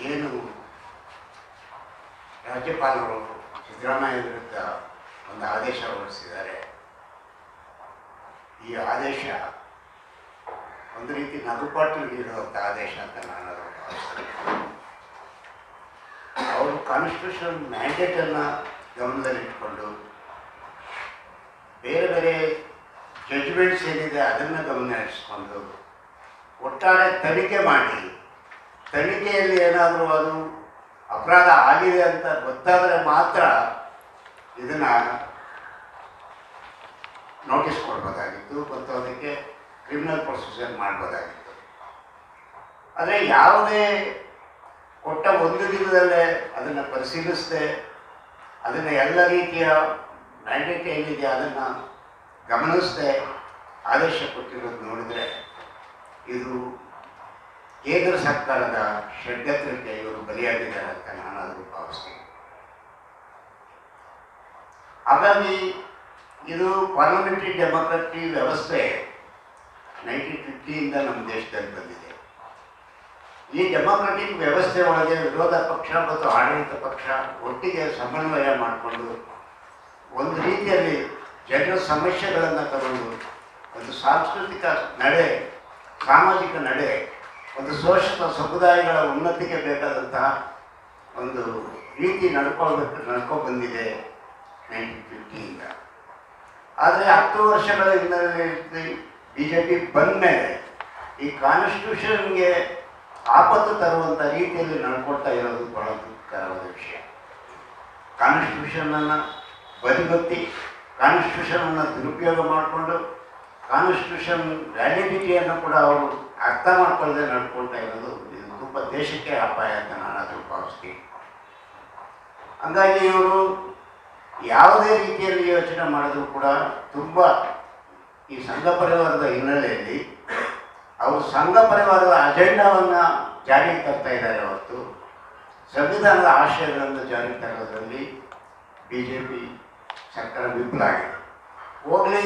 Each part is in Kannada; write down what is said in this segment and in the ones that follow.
ಏನು ರಾಜ್ಯಪಾಲರು ಸಿದ್ದರಾಮಯ್ಯ ವಿರುದ್ಧ ಒಂದು ಆದೇಶ ಹೊರಡಿಸಿದ್ದಾರೆ, ಈ ಆದೇಶ ಒಂದು ರೀತಿ ನಗುಪಾಟು ನೀಡುವಂಥ ಆದೇಶ ಅಂತ ನಾನು ಅದನ್ನು ಭಾವಿಸ್ತೇನೆ. ಅವರು ಕಾನ್ಸ್ಟಿಟ್ಯೂಷನ್ ಮ್ಯಾಂಡೇಟನ್ನು ಗಮನದಲ್ಲಿಟ್ಕೊಂಡು ಬೇರೆ ಬೇರೆ ಜಡ್ಜ್ಮೆಂಟ್ಸ್ ಏನಿದೆ ಅದನ್ನು ಗಮನದಲ್ಲಿರಿಸಿಕೊಂಡು ಒಟ್ಟಾರೆ ತನಿಖೆ ಮಾಡಿ, ತನಿಖೆಯಲ್ಲಿ ಏನಾದರೂ ಅದು ಅಪರಾಧ ಆಗಿದೆ ಅಂತ ಗೊತ್ತಾದರೆ ಮಾತ್ರ ಇದನ್ನು ನೋಟಿಸ್ ಕೊಡ್ಬೋದಾಗಿತ್ತು ಮತ್ತು ಅದಕ್ಕೆ ಕ್ರಿಮಿನಲ್ ಪ್ರೊಸೀಜರ್ ಮಾಡ್ಬೋದಾಗಿತ್ತು. ಆದರೆ ಯಾವುದೇ ಕೊಟ್ಟ ಒಂದು ದಿನದಲ್ಲೇ ಅದನ್ನು ಪರಿಶೀಲಿಸದೆ ಅದನ್ನು ಎಲ್ಲ ರೀತಿಯ ಮ್ಯಾಂಡೇಟ್ ಏನಿದೆ ಅದನ್ನು ಗಮನಿಸದೆ ಆದೇಶ ಕೊಟ್ಟಿರೋದು ನೋಡಿದರೆ ಇದು ಕೇಂದ್ರ ಸರ್ಕಾರದ ಷಡ್ಯಂತ್ರಕ್ಕೆ ಇವರು ಬಲಿಯಾಗಿದ್ದಾರೆ ಅಂತ ನಾನು ಅದನ್ನು ಭಾವಿಸ್ತೀನಿ. ಹಾಗಾಗಿ ಇದು ಪಾರ್ಲಿಮೆಂಟರಿ ಡೆಮೋಕ್ರಸಿ ವ್ಯವಸ್ಥೆ 1950 ನಮ್ಮ ದೇಶದಲ್ಲಿ ಬಂದಿದೆ. ಈ ಡೆಮೋಕ್ರೆಟಿಕ್ ವ್ಯವಸ್ಥೆ ಒಳಗೆ ವಿರೋಧ ಪಕ್ಷ ಮತ್ತು ಆಡಳಿತ ಪಕ್ಷ ಒಟ್ಟಿಗೆ ಸಮನ್ವಯ ಮಾಡಿಕೊಂಡು ಒಂದು ರೀತಿಯಲ್ಲಿ ಜನರ ಸಮಸ್ಯೆಗಳನ್ನು ತಗೊಂಡು ಒಂದು ಸಾಂಸ್ಕೃತಿಕ ನಡೆ, ಸಾಮಾಜಿಕ ನಡೆ, ಒಂದು ಶೋಷಿತ ಸಮುದಾಯಗಳ ಉನ್ನತಿಗೆ ಬೇಕಾದಂತಹ ಒಂದು ರೀತಿ ನಡ್ಕೊಂಡು ಬಂದಿದೆ 1950 ಆದರೆ 10 ವರ್ಷಗಳ ಹಿನ್ನೆಲೆಯಲ್ಲಿ BJP ಬಂದ ಮೇಲೆ ಈ ಕಾನ್ಸ್ಟಿಟ್ಯೂಷನ್ಗೆ ಆಪತ್ತು ತರುವಂಥ ರೀತಿಯಲ್ಲಿ ನಡ್ಕೊಳ್ತಾ ಇರೋದು ಬಹಳ ದುಃಖಕರವಾದ ವಿಷಯ. ಕಾನ್ಸ್ಟಿಟ್ಯೂಷನನ್ನು ಬದಿಗೊತ್ತಿ, ಕಾನ್ಸ್ಟಿಟ್ಯೂಷನನ್ನು ದುರುಪಯೋಗ ಮಾಡಿಕೊಂಡು, ಕಾನ್ಸ್ಟಿಟ್ಯೂಷನ್ ವ್ಯಾಲಿಡಿಟಿಯನ್ನು ಕೂಡ ಅವರು ಅರ್ಥ ಮಾಡ್ಕೊಳ್ಳದೆ ನಡ್ಕೊಳ್ತಾ ಇರೋದು ಇದು ತುಂಬ ದೇಶಕ್ಕೆ ಅಪಾಯ ಅಂತ ನಾನು ಅದನ್ನು ಭಾವಿಸ್ತೀನಿ. ಹಂಗಾಗಿ ಇವರು ಯಾವುದೇ ರೀತಿಯಲ್ಲಿ ಯೋಚನೆ ಮಾಡಿದ್ರು ಕೂಡ ತುಂಬ ಈ ಸಂಘ ಪರಿವಾರದ ಹಿನ್ನೆಲೆಯಲ್ಲಿ ಅವರು ಸಂಘ ಪರಿವಾರದ ಅಜೆಂಡಾವನ್ನು ಜಾರಿಗೆ ತರ್ತಾ ಇದ್ದಾರೆ ಹೊರತು ಸಂವಿಧಾನದ ಆಶಯಗಳನ್ನು ಜಾರಿಗೆ ತರೋದ್ರಲ್ಲಿ BJP ಸರ್ಕಾರ ವಿಫಲ ಆಗಿದೆ. ಹೋಗಲಿ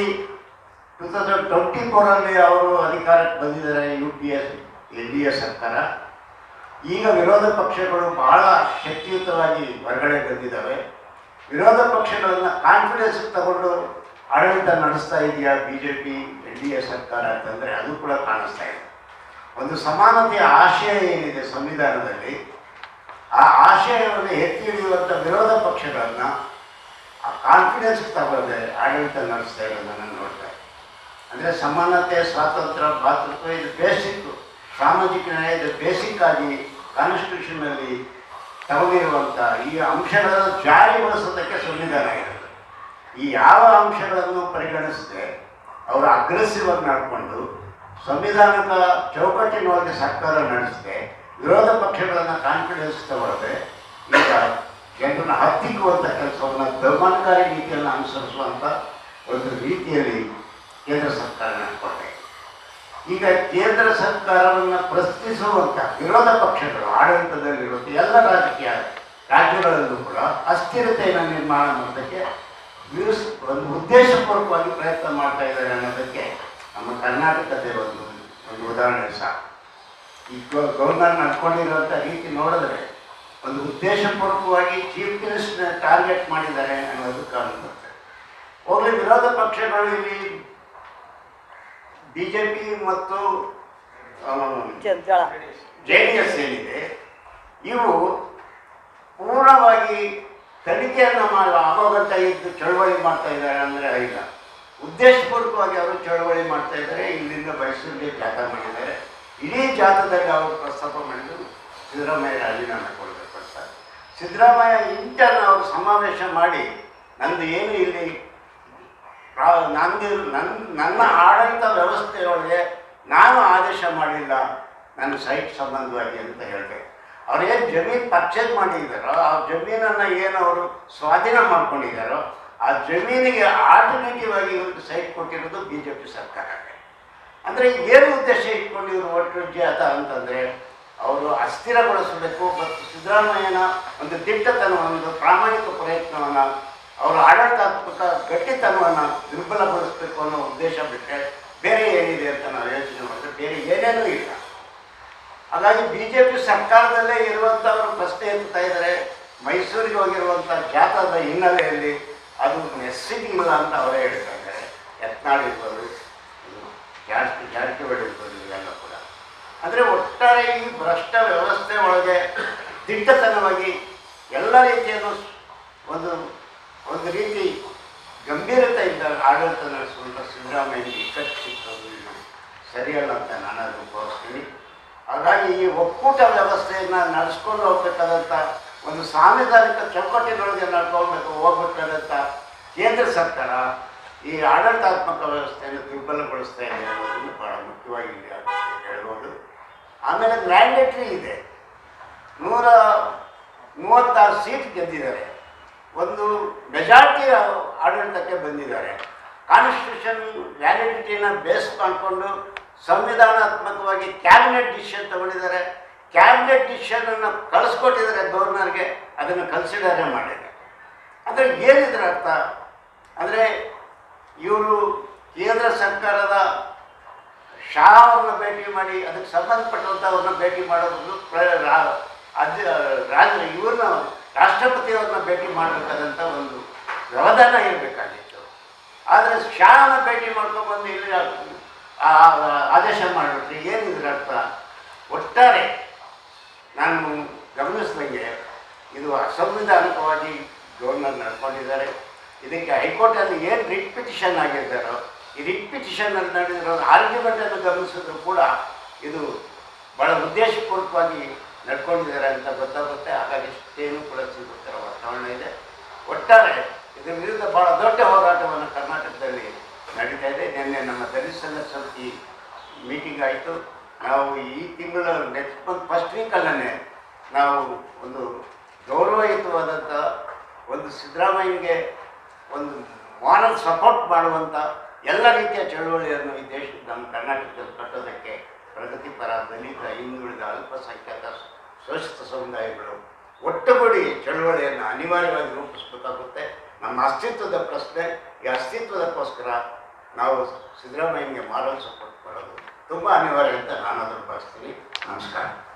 2024 ಅವರು ಅಧಿಕಾರಕ್ಕೆ ಬಂದಿದ್ದಾರೆ UPA NDA ಸರ್ಕಾರ. ಈಗ ವಿರೋಧ ಪಕ್ಷಗಳು ಬಹಳ ಶಕ್ತಿಯುತವಾಗಿ ಹೊರಗಡೆ ಬಂದಿದ್ದಾವೆ. ವಿರೋಧ ಪಕ್ಷಗಳನ್ನು ಕಾನ್ಫಿಡೆನ್ಸ್ ತಗೊಂಡು ಆಡಳಿತ ನಡೆಸ್ತಾ ಇದೆಯಾ BJP NDA ಸರ್ಕಾರ ಅಂತಂದರೆ ಅದು ಕೂಡ ಕಾಣಿಸ್ತಾ ಇದೆ. ಒಂದು ಸಮಾನತೆಯ ಆಶಯ ಏನಿದೆ ಸಂವಿಧಾನದಲ್ಲಿ, ಆ ಆಶಯವನ್ನು ಎತ್ತಿ ಹಿಡಿಯುವಂಥ ವಿರೋಧ ಪಕ್ಷಗಳನ್ನು ಆ ಕಾನ್ಫಿಡೆನ್ಸ್ ತಗೊಳ್ಳದೆ ಆಡಳಿತ ನಡೆಸ್ತಾ ಇರೋದನ್ನು ನೋಡ್ತಾರೆ. ಅಂದರೆ ಸಮಾನತೆ, ಸ್ವಾತಂತ್ರ್ಯ, ಭಾತೃತ್ವ ಇದು ಬೇಸಿಕ್, ಸಾಮಾಜಿಕ ನ್ಯಾಯ ಇದು ಬೇಸಿಕ್ ಆಗಿ ಕಾನ್ಸ್ಟಿಟ್ಯೂಷನಲ್ಲಿ ತಗೊಂಡಿರುವಂಥ ಈ ಅಂಶಗಳನ್ನು ಜಾರಿಗೊಳಿಸೋದಕ್ಕೆ ಸಂವಿಧಾನ ಇರುತ್ತೆ. ಈ ಯಾವ ಅಂಶಗಳನ್ನು ಪರಿಗಣಿಸದೆ ಅವರು ಅಗ್ರೆಸಿವ್ ಆಗಿ ಮಾಡಿಕೊಂಡು ಸಂವಿಧಾನದ ಚೌಕಟ್ಟಿನೊಳಗೆ ಸರ್ಕಾರ ನಡೆಸದೆ ವಿರೋಧ ಪಕ್ಷಗಳನ್ನು ಕಾನ್ಫಿಡೆನ್ಸ್ ತಗೊಳ್ಳದೆ ಈಗ ಜನರನ್ನು ಹತ್ತಿಕ್ಕುವಂಥ ಕೆಲಸವನ್ನು ದಮನಕಾರಿ ರೀತಿಯನ್ನು ಅನುಸರಿಸುವಂಥ ಒಂದು ರೀತಿಯಲ್ಲಿ ಕೇಂದ್ರ ಸರ್ಕಾರ ನಡೆಸ್ಕೊಟ್ಟೆ. ಈಗ ಕೇಂದ್ರ ಸರ್ಕಾರವನ್ನು ಪ್ರಶ್ನಿಸುವಂಥ ವಿರೋಧ ಪಕ್ಷಗಳು ಆಡಳಿತದಲ್ಲಿರುವಂಥ ಎಲ್ಲ ರಾಜಕೀಯ ರಾಜ್ಯಗಳಲ್ಲೂ ಕೂಡ ಅಸ್ಥಿರತೆಯನ್ನು ನಿರ್ಮಾಣ ಮಾಡೋದಕ್ಕೆ ಒಂದು ಉದ್ದೇಶಪೂರ್ವಕವಾಗಿ ಪ್ರಯತ್ನ ಮಾಡ್ತಾ ಇದ್ದಾರೆ ಅನ್ನೋದಕ್ಕೆ ನಮ್ಮ ಕರ್ನಾಟಕದ ಒಂದು ಉದಾಹರಣೆ ಸಾಕು. ಈ ಗವರ್ನರ್ ನಡ್ಕೊಂಡಿರುವಂಥ ರೀತಿ ನೋಡಿದ್ರೆ ಒಂದು ಉದ್ದೇಶಪೂರ್ವಕವಾಗಿ ಚೀಫ್ ಮಿನಿಸ್ಟರ್ ಟಾರ್ಗೆಟ್ ಮಾಡಿದ್ದಾರೆ ಅನ್ನೋದು ಕಾಣುತ್ತೆ. ಹೋಗಲಿ ವಿರೋಧ ಪಕ್ಷಗಳು ಇಲ್ಲಿ BJP ಮತ್ತು JDS ಏನಿದೆ ಇವು ಪೂರ್ಣವಾಗಿ ತನಿಖೆಯನ್ನು ಆಗೋಗಂತ ಇದ್ದು ಚಳವಳಿ ಮಾಡ್ತಾ ಇದ್ದಾರೆ ಅಂದರೆ ಇಲ್ಲ, ಉದ್ದೇಶಪೂರ್ವಕವಾಗಿ ಅವರು ಚಳವಳಿ ಮಾಡ್ತಾ ಇದ್ದಾರೆ. ಇಲ್ಲಿಂದ ಮೈಸೂರಿಗೆ ಜಾಥಾ ಮಾಡಿದ್ದಾರೆ. ಇಡೀ ಜಾಥಾದಲ್ಲಿ ಅವರು ಪ್ರಸ್ತಾಪ ಮಾಡಿದ್ರು ಸಿದ್ದರಾಮಯ್ಯ ರಾಜೀನಾಮೆ ಕೊಡಬೇಕು ಅಂತ. ಸಿದ್ದರಾಮಯ್ಯ ಇಂಟರ್ನ್ ಅವರು ಸಮಾವೇಶ ಮಾಡಿ ನಂದು ಏನು ಇಲ್ಲಿ ನನ್ನ ಆಡಳಿತ ವ್ಯವಸ್ಥೆಯೊಳಗೆ ನಾನು ಆದೇಶ ಮಾಡಿಲ್ಲ ನನ್ನ ಸೈಟ್ ಸಂಬಂಧವಾಗಿ ಅಂತ ಹೇಳ್ತಾರೆ. ಅವ್ರು ಏನು ಜಮೀನು ಪರ್ಚೇಸ್ ಮಾಡಿದ್ದಾರೋ ಆ ಜಮೀನನ್ನು ಏನು ಅವರು ಸ್ವಾಧೀನ ಮಾಡ್ಕೊಂಡಿದ್ದಾರೋ ಆ ಜಮೀನಿಗೆ ಆಲ್ಟರ್ನೇಟಿವ್ ಆಗಿ ಇವ್ರಿಗೆ ಸೈಟ್ ಕೊಟ್ಟಿರೋದು BJP ಸರ್ಕಾರ. ಅಂದರೆ ಏನು ಉದ್ದೇಶ ಇಟ್ಕೊಂಡು ಇವರು ಒಟ್ಟು ಜಾತ ಅಂತಂದರೆ ಅವರು ಅಸ್ಥಿರಗೊಳಿಸಬೇಕು ಮತ್ತು ಸಿದ್ದರಾಮಯ್ಯನ ಒಂದು ದಿಟ್ಟತನವನ್ನು, ಪ್ರಾಮಾಣಿಕ ಪ್ರಯತ್ನವನ್ನು, ಅವರ ಆಡಳಿತಾತ್ಮಕ ಗಟ್ಟಿತನವನ್ನು ದುರ್ಬಲಗೊಳಿಸಬೇಕು ಅನ್ನೋ ಉದ್ದೇಶ ಬಿಟ್ಟರೆ ಬೇರೆ ಏನಿದೆ ಅಂತ ನಾವು ಯೋಚನೆ ಮಾಡಿದ್ರೆ ಬೇರೆ ಏನೇನೂ ಇಲ್ಲ. ಹಾಗಾಗಿ ಬಿ ಜೆ ಪಿ ಸರ್ಕಾರದಲ್ಲೇ ಇರುವಂಥವರು ಪ್ರಶ್ನೆ ಎತ್ತುತ್ತಾ ಇದ್ದಾರೆ. ಮೈಸೂರಿಗೆ ಹೋಗಿರುವಂಥ ಜಾಥಾದ ಹಿನ್ನೆಲೆಯಲ್ಲಿ ಅದು ನೆಸ್ಸಿಗಿಲ್ಲ ಅಂತ ಅವರೇ ಹೇಳ್ತಾ ಇದ್ದಾರೆ. ಯತ್ನಾಳ್ ಇರ್ಬೋದು, ಜಾರಕಿಹೊಳಿ ಇರ್ಬೋದು, ಇವೆಲ್ಲ ಕೂಡ. ಅಂದರೆ ಒಟ್ಟಾರೆ ಈ ಭ್ರಷ್ಟ ವ್ಯವಸ್ಥೆ ಒಳಗೆ ದಿಟ್ಟತನವಾಗಿ ಎಲ್ಲ ರೀತಿಯನ್ನು ಒಂದು ರೀತಿ ಗಂಭೀರತೆಯಿಂದ ಆಡಳಿತ ನಡೆಸುವಂಥ ಸಿದ್ದರಾಮಯ್ಯನಿಗೆ ಇಕ್ಕಟ್ಟು ಸಿಕ್ಕೋದು ಇದು ಸರಿಯಲ್ಲ ಅಂತ ನಾನು ಅದನ್ನು ತೋರಿಸ್ತೀನಿ. ಹಾಗಾಗಿ ಈ ಒಕ್ಕೂಟ ವ್ಯವಸ್ಥೆಯನ್ನು ನಡೆಸ್ಕೊಂಡು ಹೋಗ್ಬೇಕಾದಂಥ ಒಂದು ಸಾಂವಿಧಾನಿಕ ಚೌಕಟ್ಟಿನೊಳಗೆ ಹೋಗ್ಬೇಕಾದಂಥ ಕೇಂದ್ರ ಸರ್ಕಾರ ಈ ಆಡಳಿತಾತ್ಮಕ ವ್ಯವಸ್ಥೆಯನ್ನು ದುರ್ಬಲಗೊಳಿಸ್ತಾ ಇದೆ ಅನ್ನೋದನ್ನು ಭಾಳ ಮುಖ್ಯವಾಗಿ ಹೇಳ್ಬೋದು. ಆಮೇಲೆ ಮ್ಯಾಂಡೇಟ್ರಿ ಇದೆ, 136 ಸೀಟ್ ಗೆದ್ದಿದ್ದಾರೆ, ಒಂದು ಮೆಜಾರಿಟಿ ಆಡಳಿತಕ್ಕೆ ಬಂದಿದ್ದಾರೆ. ಕಾನ್ಸ್ಟಿಟ್ಯೂಷನ್ ವ್ಯಾಲಿಡಿಟಿನ ಬೇಸ್ ಮಾಡಿಕೊಂಡು ಸಂವಿಧಾನಾತ್ಮಕವಾಗಿ ಕ್ಯಾಬಿನೆಟ್ ಡಿಸಿಷನ್ ತಗೊಂಡಿದ್ದಾರೆ. ಕ್ಯಾಬಿನೆಟ್ ಡಿಸಿಷನನ್ನು ಕಳಿಸ್ಕೊಟ್ಟಿದ್ದಾರೆ ಗವರ್ನರ್ಗೆ, ಅದನ್ನು ಕನ್ಸಿಡರೇ ಮಾಡಿದ್ದಾರೆ. ಅಂದರೆ ಏನಿದ್ರ ಅರ್ಥ ಅಂದರೆ ಇವರು ಕೇಂದ್ರ ಸರ್ಕಾರದ ಶಾ ಅವ್ರನ್ನ ಭೇಟಿ ಮಾಡಿ ಅದಕ್ಕೆ ಸಂಬಂಧಪಟ್ಟಂಥವ್ರನ್ನ ಭೇಟಿ ಮಾಡೋದು ಇವ್ರನ್ನ ರಾಷ್ಟ್ರಪತಿಯವ್ರನ್ನ ಭೇಟಿ ಮಾಡಬೇಕಾದಂಥ ಒಂದು ವ್ಯವಧಾನ ಇರಬೇಕಾಗಿತ್ತು. ಆದರೆ ಶಾನ ಭೇಟಿ ಮಾಡ್ಕೊಂಡ್ಬಂದು ಇಲ್ಲಿ ಆದೇಶ ಮಾಡಿಬಿಟ್ರೆ ಏನಿದ್ರ ಅರ್ಥ? ಒಟ್ಟಾರೆ ನಾನು ಗಮನಿಸಿದಂಗೆ ಇದು ಅಸಂವಿಧಾನಿಕವಾಗಿ ಗವರ್ನರ್ ನಡ್ಕೊಂಡಿದ್ದಾರೆ. ಇದಕ್ಕೆ ಹೈಕೋರ್ಟಲ್ಲಿ ಏನು ರಿಟ್ ಪಿಟಿಷನ್ ಆಗಿದ್ದಾರೋ ಈ ರಿಟ್ ಪಿಟಿಷನ್ನಲ್ಲಿ ನಡೆದಿರೋ ಆರ್ಗ್ಯುಮೆಂಟನ್ನು ಗಮನಿಸಿದ್ರು ಕೂಡ ಇದು ಭಾಳ ಉದ್ದೇಶಪೂರ್ವಕವಾಗಿ ನಡ್ಕೊಂಡಿದ್ದಾರೆ ಅಂತ ಗೊತ್ತಾಗುತ್ತೆ. ಹಾಗಾಗಿ ಇಷ್ಟೇನು ಕೂಡ ಸಿಗುತ್ತರ ವಾತಾವರಣ ಇದೆ. ಒಟ್ಟಾರೆ ಇದರ ವಿರುದ್ಧ ಭಾಳ ದೊಡ್ಡ ಹೋರಾಟವನ್ನು ಕರ್ನಾಟಕದಲ್ಲಿ ನಡೀತಾ ಇದೆ. ನಿನ್ನೆ ನಮ್ಮ ದಲಿತ ಸಂಘ ಸಮಿತಿ ಮೀಟಿಂಗ್ ಆಯಿತು. ನಾವು ಈ ತಿಂಗಳ ನೆಕ್ಸ್ಟ್ ಮಂತ್ ಫಸ್ಟ್ ವೀಕಲ್ಲೇ ನಾವು ಒಂದು ಗೌರವಯುತವಾದಂಥ ಒಂದು ಸಿದ್ದರಾಮಯ್ಯನಿಗೆ ಒಂದು ಮಾರಲ್ ಸಪೋರ್ಟ್ ಮಾಡುವಂಥ ಎಲ್ಲ ರೀತಿಯ ಚಳುವಳಿಯನ್ನು ಈ ದೇಶದ ನಮ್ಮ ಕರ್ನಾಟಕದಲ್ಲಿ ಕಟ್ಟೋದಕ್ಕೆ ಪ್ರಗತಿಪರ, ದಲಿತ, ಹಿಂದುಳಿದ, ಅಲ್ಪಸಂಖ್ಯಾತ, ಶೋಷಿತ ಸಮುದಾಯಗಳು ಒಟ್ಟುಗೂಡಿ ಚಳುವಳಿಯನ್ನು ಅನಿವಾರ್ಯವಾಗಿ ರೂಪಿಸಬೇಕಾಗುತ್ತೆ. ನಮ್ಮ ಅಸ್ತಿತ್ವದ ಪ್ರಶ್ನೆ, ಈ ಅಸ್ತಿತ್ವದಕ್ಕೋಸ್ಕರ ನಾವು ಸಿದ್ದರಾಮಯ್ಯನಿಗೆ ಮಾರಲ್ ಸಪೋರ್ಟ್ ಮಾಡೋದು ತುಂಬ ಅನಿವಾರ್ಯ ಅಂತ ನಾನು ಅದನ್ನು ಭಾವಿಸ್ತೀನಿ. ನಮಸ್ಕಾರ.